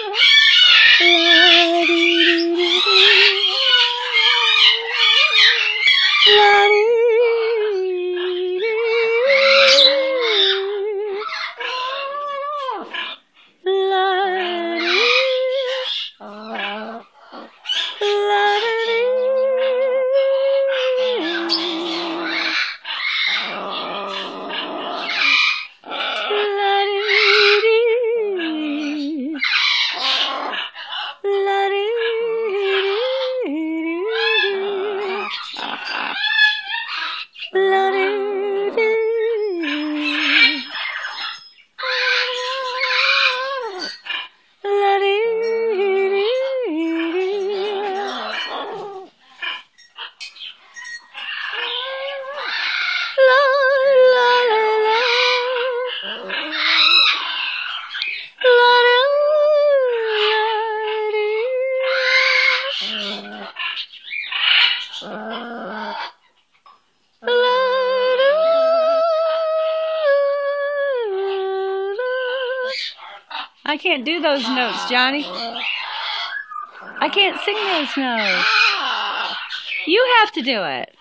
I can't do those notes, Johnny. I can't sing those notes. You have to do it.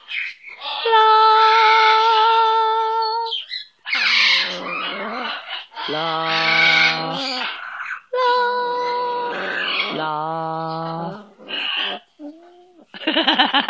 La, la, la, la.